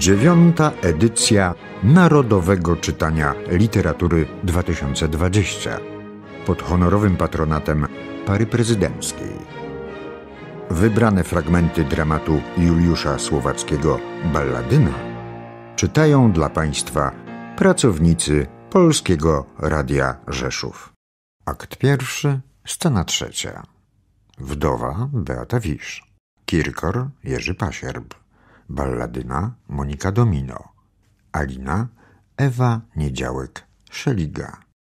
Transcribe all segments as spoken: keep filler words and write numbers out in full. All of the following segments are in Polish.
dziewiąta edycja Narodowego Czytania Literatury dwa tysiące dwadzieścia pod honorowym patronatem Pary Prezydenckiej. Wybrane fragmenty dramatu Juliusza Słowackiego Balladyna czytają dla Państwa pracownicy Polskiego Radia Rzeszów. Akt pierwszy, scena trzecia. Wdowa Beata Wisz. Kirkor Jerzy Pasierb. Balladyna Monika Domino. Alina Ewa Niedziałek-Szeliga.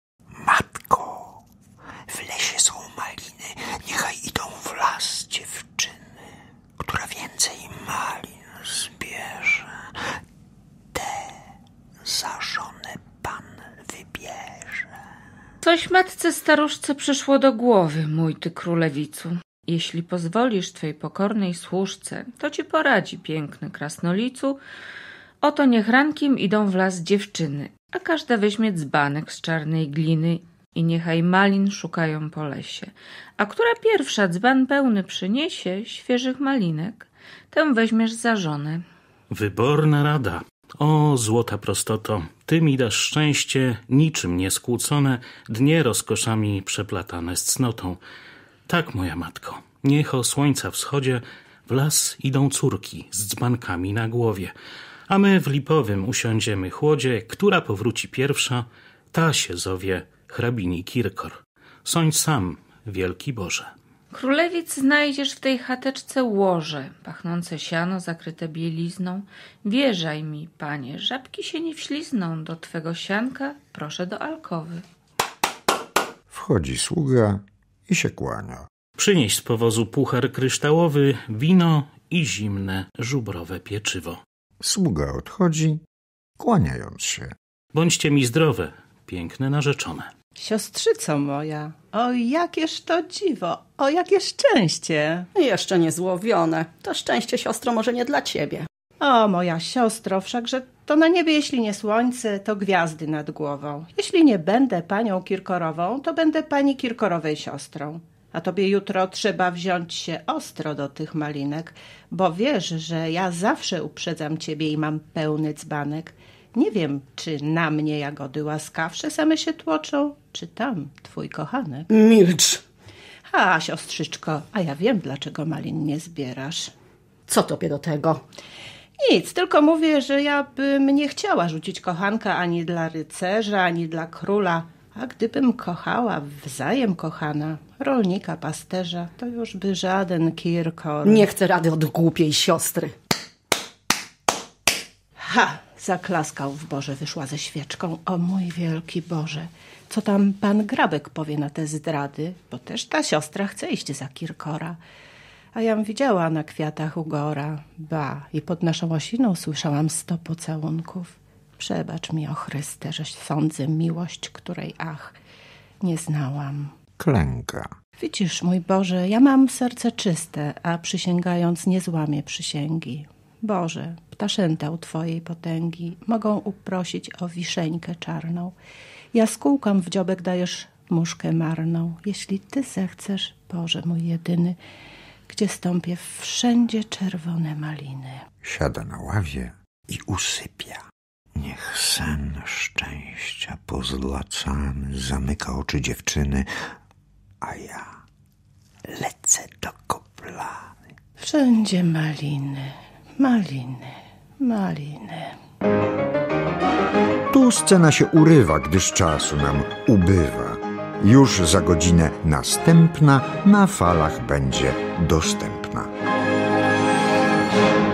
Matko, w lesie są maliny, niechaj idą w las dziewczyny, która więcej malin zbierze. Te za żonę pan wybierze. Coś matce staruszce przyszło do głowy, mój ty królewicu. Jeśli pozwolisz twej pokornej służce, to ci poradzi, piękny krasnolicu. Oto niech rankiem idą w las dziewczyny, a każda weźmie dzbanek z czarnej gliny i niechaj malin szukają po lesie. A która pierwsza dzban pełny przyniesie świeżych malinek, tę weźmiesz za żonę. Wyborna rada. O, złota prostoto, ty mi dasz szczęście, niczym nieskłócone, dnie rozkoszami przeplatane z cnotą. Tak, moja matko, niech o słońca wschodzie w las idą córki z dzbankami na głowie, a my w lipowym usiądziemy chłodzie, która powróci pierwsza, ta się zowie hrabini Kirkor. Sądź sam, wielki Boże. Królewic znajdziesz w tej chateczce łoże, pachnące siano zakryte bielizną. Wierzaj mi, panie, żabki się nie wślizną do twego sianka, proszę do alkowy. Wchodzi sługa i się kłania. Przynieś z powozu puchar kryształowy, wino i zimne żubrowe pieczywo. Sługa odchodzi, kłaniając się. Bądźcie mi zdrowe, piękne narzeczone. Siostrzyco moja, o jakież to dziwo, o jakie szczęście. Jeszcze nie złowione. To szczęście, siostro, może nie dla ciebie. O, moja siostro, wszakże to na niebie, jeśli nie słońce, to gwiazdy nad głową. Jeśli nie będę panią Kirkorową, to będę pani Kirkorowej siostrą. A tobie jutro trzeba wziąć się ostro do tych malinek, bo wiesz, że ja zawsze uprzedzam ciebie i mam pełny dzbanek. Nie wiem, czy na mnie jagody łaskawsze same się tłoczą, czy tam twój kochanek. Milcz. A, siostrzyczko, a ja wiem, dlaczego malin nie zbierasz. Co tobie do tego? Nic, tylko mówię, że ja bym nie chciała rzucić kochanka ani dla rycerza, ani dla króla. A gdybym kochała, wzajem kochana, rolnika, pasterza, to już by żaden Kirkor... Nie chcę rady od głupiej siostry. Ha! Zaklaskał w Boże, wyszła ze świeczką. O mój wielki Boże, co tam pan Grabek powie na te zdrady? Bo też ta siostra chce iść za Kirkora. A jam widziała na kwiatach ugora, ba, i pod naszą osiną słyszałam sto pocałunków. Przebacz mi, o Chryste, że sądzę miłość, której, ach, nie znałam. Klęka. Widzisz, mój Boże, ja mam serce czyste, a przysięgając nie złamię przysięgi. Boże, ptaszęta u twojej potęgi mogą uprosić o wiszeńkę czarną. Jaskółkom w dziobek dajesz muszkę marną. Jeśli ty zechcesz, Boże mój jedyny, gdzie stąpię wszędzie czerwone maliny. Siada na ławie I usypia. Niech sen szczęścia pozłacany zamyka oczy dziewczyny, a ja lecę do koplany. Wszędzie maliny, maliny, maliny. Tu scena się urywa, gdyż czasu nam ubywa. Już za godzinę następna na falach będzie dostępna.